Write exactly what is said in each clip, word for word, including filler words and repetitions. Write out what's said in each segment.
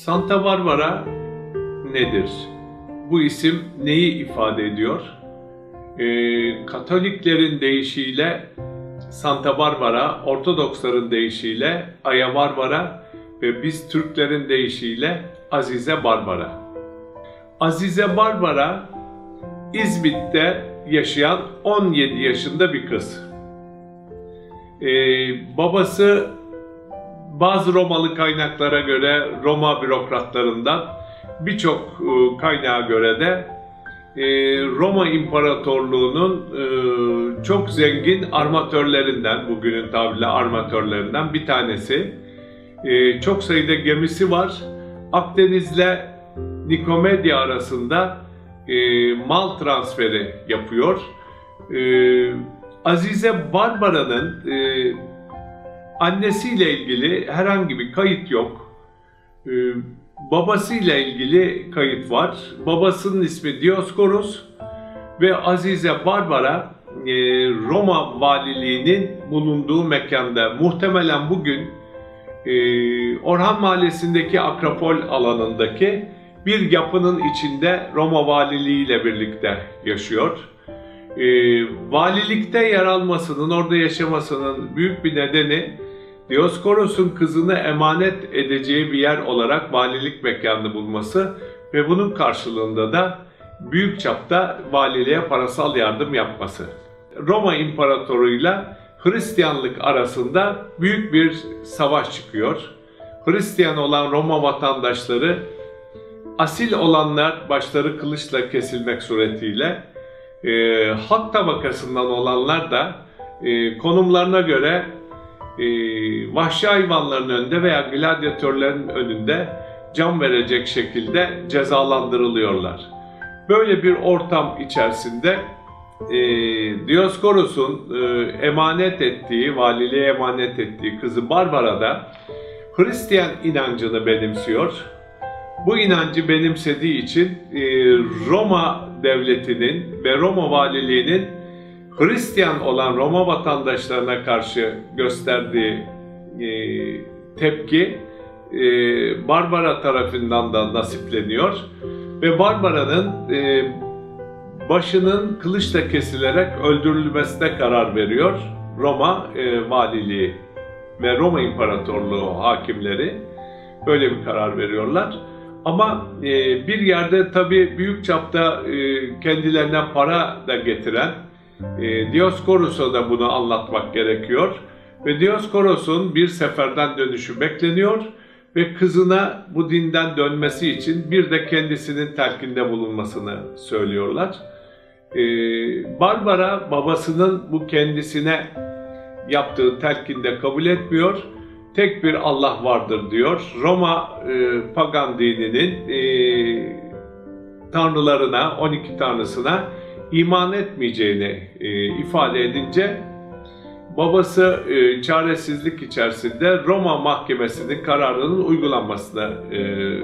Santa Barbara nedir? Bu isim neyi ifade ediyor? Ee, Katoliklerin deyişiyle Santa Barbara, Ortodoksların deyişiyle Aya Barbara ve biz Türklerin deyişiyle Azize Barbara. Azize Barbara, İzmit'te yaşayan on yedi yaşında bir kız. Ee, babası bazı Romalı kaynaklara göre Roma bürokratlarından, birçok e, kaynağa göre de e, Roma İmparatorluğu'nun e, çok zengin armatörlerinden, bugünün tabiriyle armatörlerinden bir tanesi. E, çok sayıda gemisi var. Akdeniz'le Nikomedya arasında e, mal transferi yapıyor. E, Azize Barbara'nın e, annesiyle ilgili herhangi bir kayıt yok. E, babasıyla ilgili kayıt var. Babasının ismi Dioskorus ve Azize Barbara e, Roma valiliğinin bulunduğu mekanda, muhtemelen bugün e, Orhan Mahallesi'ndeki Akropol alanındaki bir yapının içinde Roma valiliği ile birlikte yaşıyor. E, valilikte yer almasının, orada yaşamasının büyük bir nedeni Dioskoros'un kızını emanet edeceği bir yer olarak valilik mekanını bulması ve bunun karşılığında da büyük çapta valiliğe parasal yardım yapması. Roma İmparatoru'yla Hristiyanlık arasında büyük bir savaş çıkıyor. Hristiyan olan Roma vatandaşları, asil olanlar başları kılıçla kesilmek suretiyle, e, halk tabakasından olanlar da e, konumlarına göre e, vahşi hayvanların önünde veya gladyatörlerin önünde can verecek şekilde cezalandırılıyorlar. Böyle bir ortam içerisinde e, Dioskoros'un e, emanet ettiği, valiliğe emanet ettiği kızı Barbara da Hristiyan inancını benimsiyor. Bu inancı benimsediği için e, Roma devletinin ve Roma valiliğinin Hristiyan olan Roma vatandaşlarına karşı gösterdiği e, tepki e, Barbara tarafından da nasipleniyor ve Barbara'nın e, başının kılıçla kesilerek öldürülmesine karar veriyor Roma e, valiliği ve Roma İmparatorluğu hakimleri. Böyle bir karar veriyorlar. Ama e, bir yerde tabii büyük çapta e, kendilerine para da getiren e, Dioskoros'a da bunu anlatmak gerekiyor. Ve Dioskoros'un bir seferden dönüşü bekleniyor ve kızına bu dinden dönmesi için bir de kendisinin telkinde bulunmasını söylüyorlar. E, Barbara babasının bu kendisine yaptığı telkinde kabul etmiyor. Tek bir Allah vardır diyor. Roma e, pagan dininin e, tanrılarına, on iki tanrısına iman etmeyeceğini e, ifade edince babası e, çaresizlik içerisinde Roma mahkemesinin kararının uygulanmasına e,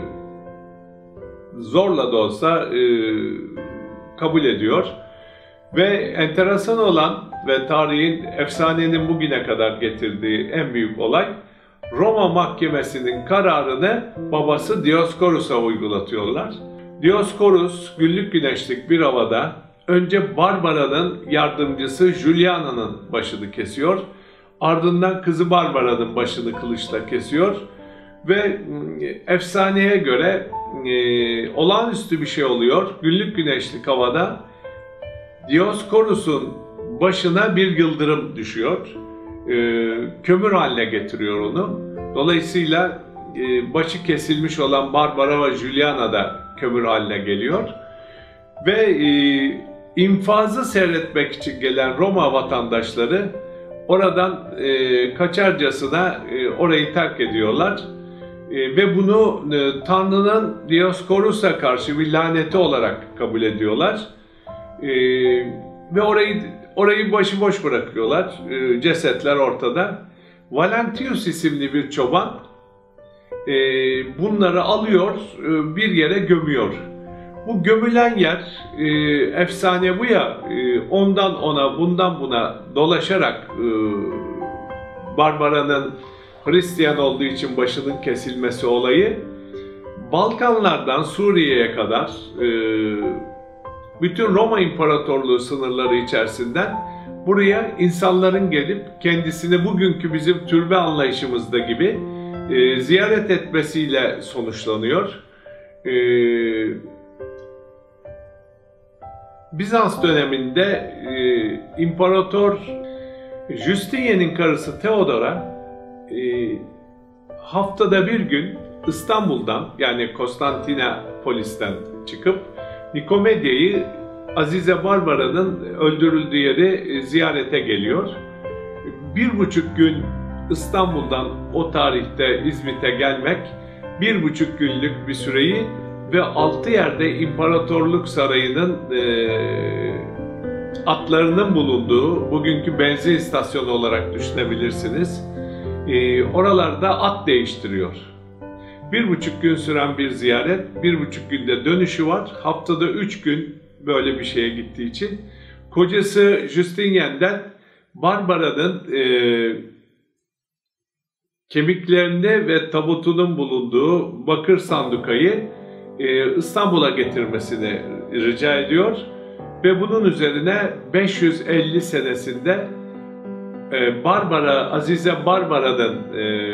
zorla da olsa e, kabul ediyor. Ve enteresan olan ve tarihin, efsanenin bugüne kadar getirdiği en büyük olay, Roma mahkemesinin kararını babası Dioskoros'a uygulatıyorlar. Dioskorus güllük güneşlik bir havada önce Barbara'nın yardımcısı Juliana'nın başını kesiyor. Ardından kızı Barbara'nın başını kılıçla kesiyor. Ve efsaneye göre e, olağanüstü bir şey oluyor. Güllük güneşlik havada Dioskoros'un başına bir yıldırım düşüyor. E, kömür haline getiriyor onu. Dolayısıyla e, başı kesilmiş olan Barbara ve Juliana da kömür haline geliyor. Ve e, infazı seyretmek için gelen Roma vatandaşları oradan e, kaçarcasına e, orayı terk ediyorlar. E, ve bunu e, Tanrı'nın Dioskoros'a karşı bir laneti olarak kabul ediyorlar. E, ve orayı orayı başıboş bırakıyorlar. E, cesetler ortada. Valentius isimli bir çoban e, bunları alıyor, e, bir yere gömüyor. Bu gömülen yer, e, efsane bu ya, e, ondan ona, bundan buna dolaşarak e, Barbara'nın Hristiyan olduğu için başının kesilmesi olayı, Balkanlardan Suriye'ye kadar e, bütün Roma İmparatorluğu sınırları içerisinden buraya insanların gelip kendisini bugünkü bizim türbe anlayışımızda gibi e, ziyaret etmesiyle sonuçlanıyor. E, Bizans döneminde e, İmparator Justinian'in karısı Theodora e, haftada bir gün İstanbul'dan, yani Konstantinopolis'ten çıkıp Nikomedia'yı, Azize Barbara'nın öldürüldüğü yeri ziyarete geliyor. Bir buçuk gün İstanbul'dan o tarihte İzmit'e gelmek, bir buçuk günlük bir süreyi ve altı yerde İmparatorluk Sarayı'nın e, atlarının bulunduğu, bugünkü benzin istasyonu olarak düşünebilirsiniz. E, oralarda at değiştiriyor. Bir buçuk gün süren bir ziyaret, bir buçuk günde dönüşü var. Haftada üç gün böyle bir şeye gittiği için. Kocası Justinian'den Barbara'nın e, kemiklerinde ve tabutunun bulunduğu bakır sandukayı e, İstanbul'a getirmesini rica ediyor. Ve bunun üzerine beş yüz elli senesinde e, Barbara, Azize Barbara'nın e,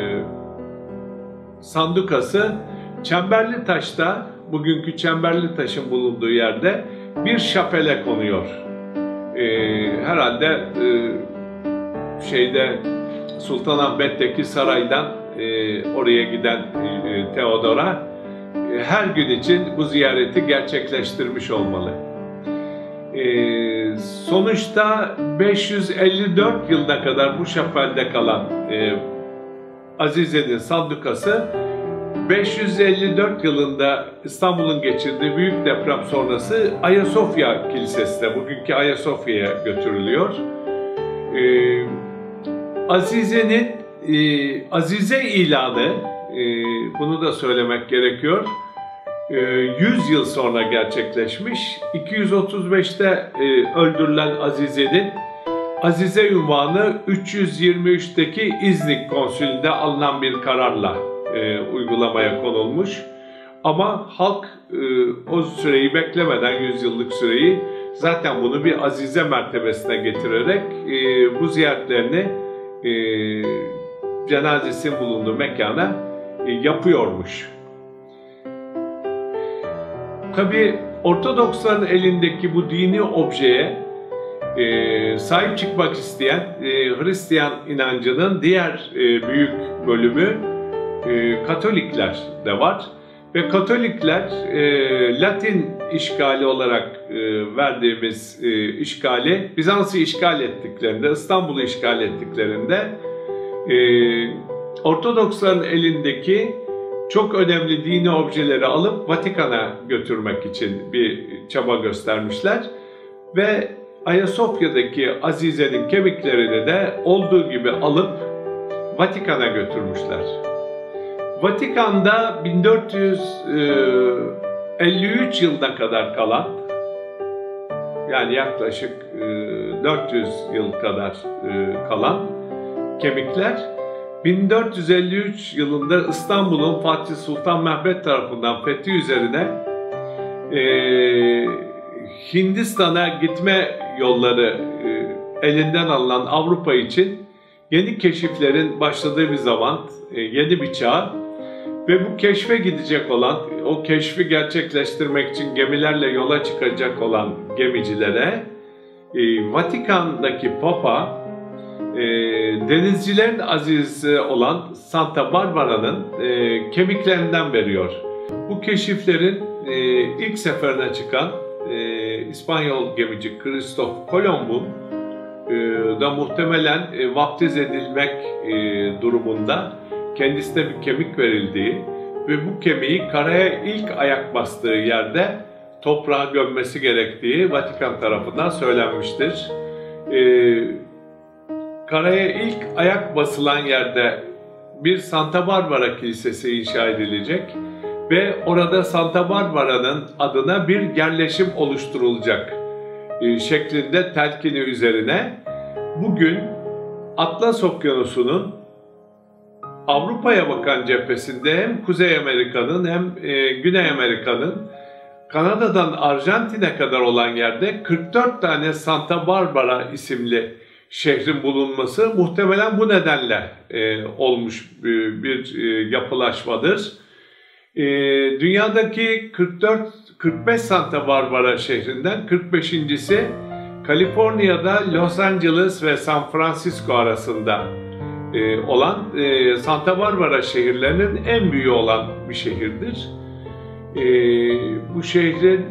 sandukası Çemberlitaş'ta, bugünkü Çemberlitaş'ın bulunduğu yerde bir şapele konuyor. Ee, herhalde e, şeyde Sultanahmet'teki saraydan e, oraya giden e, Theodora e, her gün için bu ziyareti gerçekleştirmiş olmalı. E, sonuçta beş yüz elli dört yılına kadar bu şapelde kalan e, Azize'nin sandukası beş yüz elli dört yılında İstanbul'un geçirdiği büyük deprem sonrası Ayasofya Kilisesi'ne, bugünkü Ayasofya'ya götürülüyor. Ee, Azize'nin e, Azize ilanı, e, bunu da söylemek gerekiyor, e, yüz yıl sonra gerçekleşmiş. iki yüz otuz beşte e, öldürülen Azize'nin Azize unvanı üç yüz yirmi üçteki İznik Konsülü'nde alınan bir kararla e, uygulamaya konulmuş. Ama halk e, o süreyi beklemeden, yüz yıllık süreyi, zaten bunu bir Azize mertebesine getirerek e, bu ziyaretlerini e, cenazesinin bulunduğu mekana e, yapıyormuş. Tabi Ortodoksların elindeki bu dini objeye E, sahip çıkmak isteyen e, Hristiyan inancının diğer e, büyük bölümü e, Katolikler de var. Ve Katolikler e, Latin işgali olarak e, verdiğimiz e, işgali, Bizans'ı işgal ettiklerinde, İstanbul'u işgal ettiklerinde e, Ortodoksların elindeki çok önemli dini objeleri alıp Vatikan'a götürmek için bir çaba göstermişler. Ve Ayasofya'daki Azize'nin kemiklerini de olduğu gibi alıp Vatikan'a götürmüşler. Vatikan'da bin dört yüz elli üç yılına kadar kalan, yani yaklaşık dört yüz yıl kadar kalan kemikler bin dört yüz elli üç yılında İstanbul'un Fatih Sultan Mehmet tarafından fethi üzerine Hindistan'a gitme yolları elinden alınan Avrupa için yeni keşiflerin başladığı bir zaman, yeni bir çağ ve bu keşfe gidecek olan, o keşfi gerçekleştirmek için gemilerle yola çıkacak olan gemicilere Vatikan'daki Papa denizcilerin azizisi olan Santa Barbara'nın kemiklerinden veriyor. Bu keşiflerin ilk seferine çıkan İspanyol gemici Christoph Kolomb'un da muhtemelen vaftiz edilmek durumunda kendisine bir kemik verildiği ve bu kemiği karaya ilk ayak bastığı yerde toprağa gömmesi gerektiği Vatikan tarafından söylenmiştir. Karaya ilk ayak basılan yerde bir Santa Barbara Kilisesi inşa edilecek ve orada Santa Barbara'nın adına bir yerleşim oluşturulacak e, şeklinde telkini üzerine bugün Atlas Okyanusu'nun Avrupa'ya bakan cephesinde hem Kuzey Amerika'nın hem e, Güney Amerika'nın, Kanada'dan Arjantin'e kadar olan yerde kırk dört tane Santa Barbara isimli şehrin bulunması muhtemelen bu nedenle e, olmuş bir, bir e, yapılaşmadır. E, dünyadaki kırk dört kırk beş Santa Barbara şehrinden kırk beşincisi Kaliforniya'da Los Angeles ve San Francisco arasında e, olan e, Santa Barbara şehirlerinin en büyüğü olan bir şehirdir. E, bu şehrin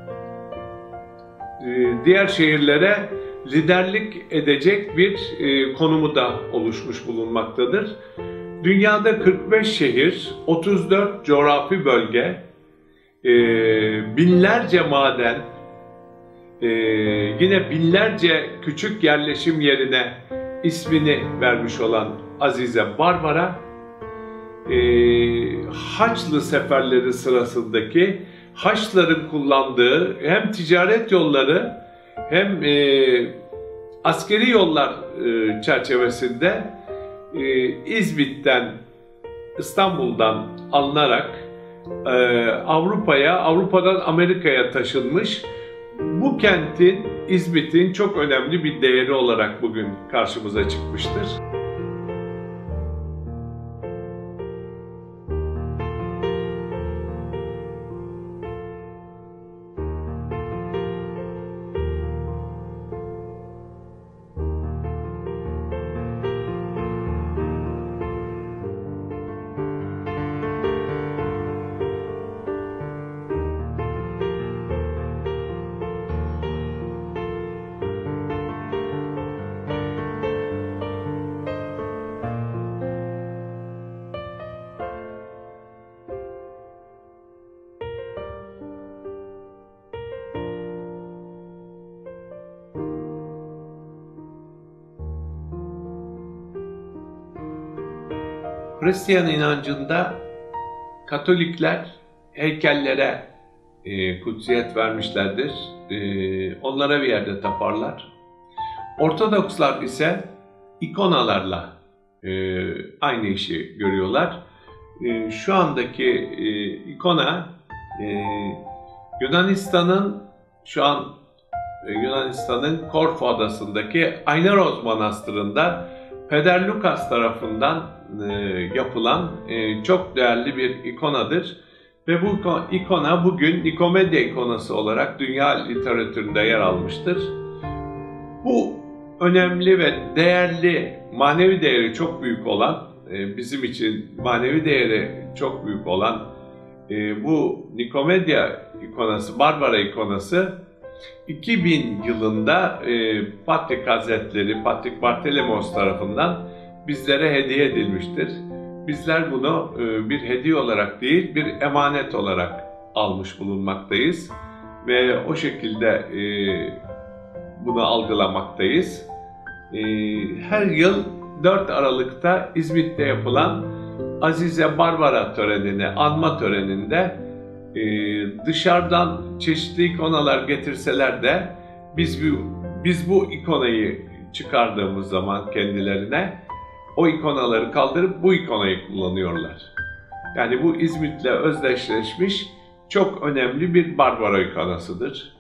e, diğer şehirlere liderlik edecek bir e, konumu da oluşmuş bulunmaktadır. Dünyada kırk beş şehir, otuz dört coğrafi bölge, e, binlerce maden, e, yine binlerce küçük yerleşim yerine ismini vermiş olan Azize Barbara, e, Haçlı seferleri sırasındaki Haçlıların kullandığı hem ticaret yolları hem e, askeri yollar e, çerçevesinde e, İzmit'ten, İstanbul'dan alınarak e, Avrupa'ya, Avrupa'dan Amerika'ya taşınmış. Bu kentin, İzmit'in çok önemli bir değeri olarak bugün karşımıza çıkmıştır. Hristiyan inancında Katolikler heykellere e, kutsiyet vermişlerdir. E, onlara bir yerde taparlar. Ortodokslar ise ikonalarla e, aynı işi görüyorlar. E, şu andaki e, ikona e, Yunanistan'ın şu an e, Yunanistan'ın Korfu adasındaki Aynaros Manastırı'nda Peder Lukas tarafından e, yapılan e, çok değerli bir ikonadır. Ve bu ikona bugün Nikomedya ikonası olarak dünya literatüründe yer almıştır. Bu önemli ve değerli, manevi değeri çok büyük olan, e, bizim için manevi değeri çok büyük olan e, bu Nikomedya ikonası, Barbara ikonası iki bin yılında e, Patrik Hazretleri, Patrik Bartolomos tarafından bizlere hediye edilmiştir. Bizler bunu e, bir hediye olarak değil, bir emanet olarak almış bulunmaktayız. Ve o şekilde e, bunu algılamaktayız. E, her yıl dört Aralık'ta İzmit'te yapılan Azize Barbara törenini, anma töreninde Ee, dışarıdan çeşitli ikonalar getirseler de biz bu, biz bu ikonayı çıkardığımız zaman kendilerine o ikonaları kaldırıp bu ikonayı kullanıyorlar. Yani bu İzmit'le özdeşleşmiş çok önemli bir Barbara ikonasıdır.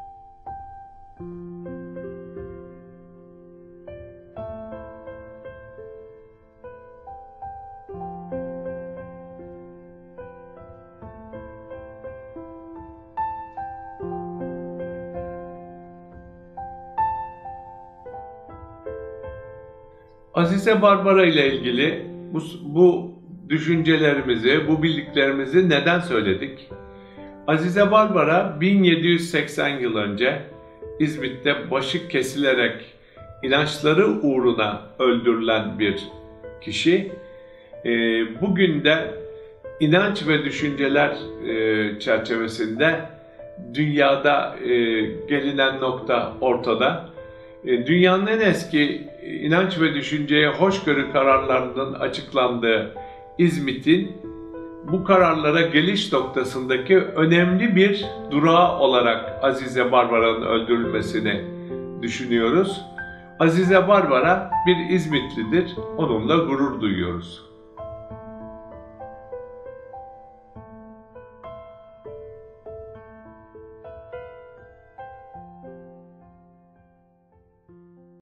Azize Barbara ile ilgili bu, bu düşüncelerimizi, bu bildiklerimizi neden söyledik? Azize Barbara bin yedi yüz seksen yıl önce İzmit'te başı kesilerek inançları uğruna öldürülen bir kişi. Bugün de inanç ve düşünceler çerçevesinde dünyada gelinen nokta ortada. Dünyanın en eski inanç ve düşünceye hoşgörü kararlarının açıklandığı İzmit'in bu kararlara geliş noktasındaki önemli bir durağı olarak Azize Barbara'nın öldürülmesini düşünüyoruz. Azize Barbara bir İzmitlidir, onunla gurur duyuyoruz.